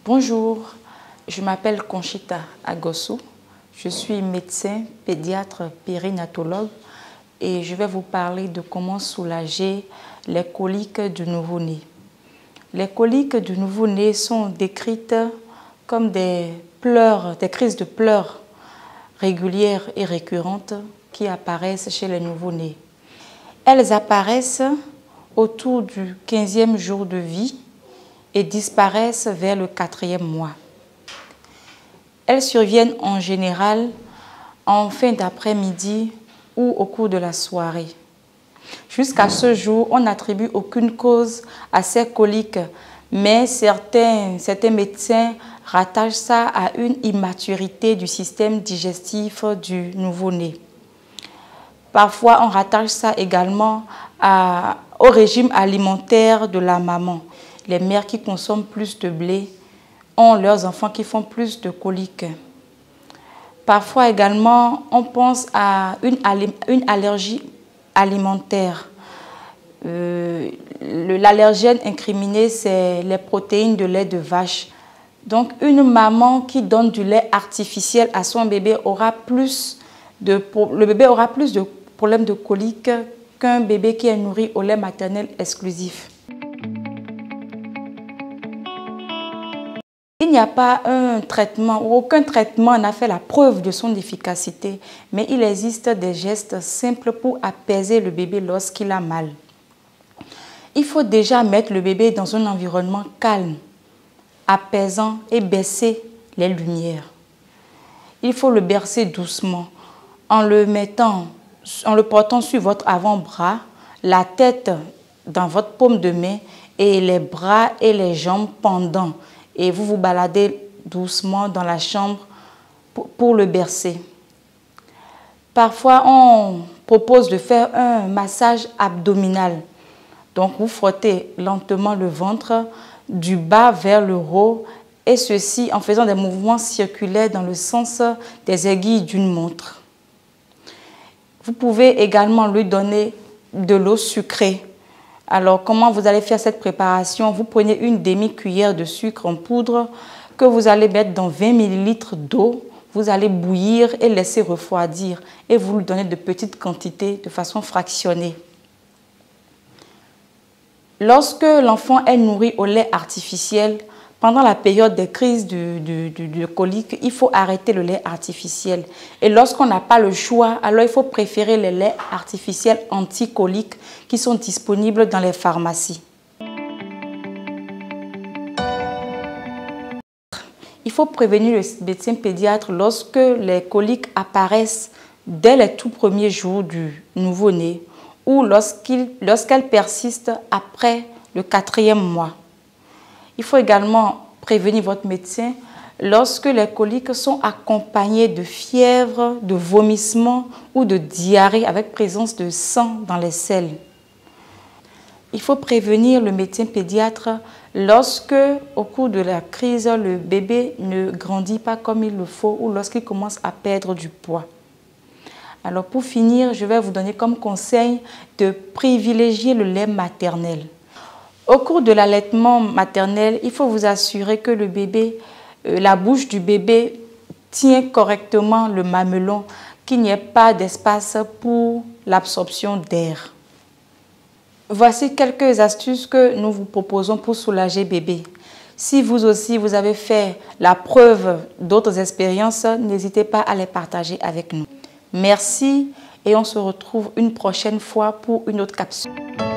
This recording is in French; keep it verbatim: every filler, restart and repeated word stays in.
Bonjour, je m'appelle Conchita Agossou, je suis médecin pédiatre périnatologue et je vais vous parler de comment soulager les coliques du nouveau-né. Les coliques du nouveau-né sont décrites comme des pleurs, des crises de pleurs régulières et récurrentes qui apparaissent chez les nouveau-nés. Elles apparaissent autour du quinzième jour de vie et disparaissent vers le quatrième mois. Elles surviennent en général en fin d'après-midi ou au cours de la soirée. Jusqu'à ce jour, on n'attribue aucune cause à ces coliques, mais certains, certains médecins rattachent ça à une immaturité du système digestif du nouveau-né. Parfois, on rattache ça également à, au régime alimentaire de la maman. Les mères qui consomment plus de blé ont leurs enfants qui font plus de coliques. Parfois également, on pense à une, une allergie alimentaire. Euh, L'allergène incriminé, c'est les protéines de lait de vache. Donc, une maman qui donne du lait artificiel à son bébé aura plus de, le bébé aura plus de problèmes de coliques qu'un bébé qui est nourri au lait maternel exclusif. Il n'y a pas un traitement, ou aucun traitement n'a fait la preuve de son efficacité, mais il existe des gestes simples pour apaiser le bébé lorsqu'il a mal. Il faut déjà mettre le bébé dans un environnement calme, apaisant et baisser les lumières. Il faut le bercer doucement en le mettant, en le portant sur votre avant-bras, la tête dans votre paume de main et les bras et les jambes pendants. Et vous vous baladez doucement dans la chambre pour, pour le bercer. Parfois, on propose de faire un massage abdominal. Donc, vous frottez lentement le ventre du bas vers le haut et ceci en faisant des mouvements circulaires dans le sens des aiguilles d'une montre. Vous pouvez également lui donner de l'eau sucrée. Alors, comment vous allez faire cette préparation? Vous prenez une demi-cuillère de sucre en poudre que vous allez mettre dans vingt millilitres d'eau. Vous allez bouillir et laisser refroidir et vous lui donnez de petites quantités de façon fractionnée. Lorsque l'enfant est nourri au lait artificiel, pendant la période des crises de, de, de, de colique, il faut arrêter le lait artificiel. Et lorsqu'on n'a pas le choix, alors il faut préférer les laits artificiels anti-coliques qui sont disponibles dans les pharmacies. Il faut prévenir le médecin pédiatre lorsque les coliques apparaissent dès les tout premiers jours du nouveau-né ou lorsqu'il, lorsqu'elles persistent après le quatrième mois. Il faut également prévenir votre médecin lorsque les coliques sont accompagnées de fièvre, de vomissements ou de diarrhée avec présence de sang dans les selles. Il faut prévenir le médecin pédiatre lorsque, au cours de la crise, le bébé ne grandit pas comme il le faut ou lorsqu'il commence à perdre du poids. Alors pour finir, je vais vous donner comme conseil de privilégier le lait maternel. Au cours de l'allaitement maternel, il faut vous assurer que le bébé, euh, la bouche du bébé tient correctement le mamelon, qu'il n'y ait pas d'espace pour l'absorption d'air. Voici quelques astuces que nous vous proposons pour soulager bébé. Si vous aussi vous avez fait la preuve d'autres expériences, n'hésitez pas à les partager avec nous. Merci et on se retrouve une prochaine fois pour une autre capsule.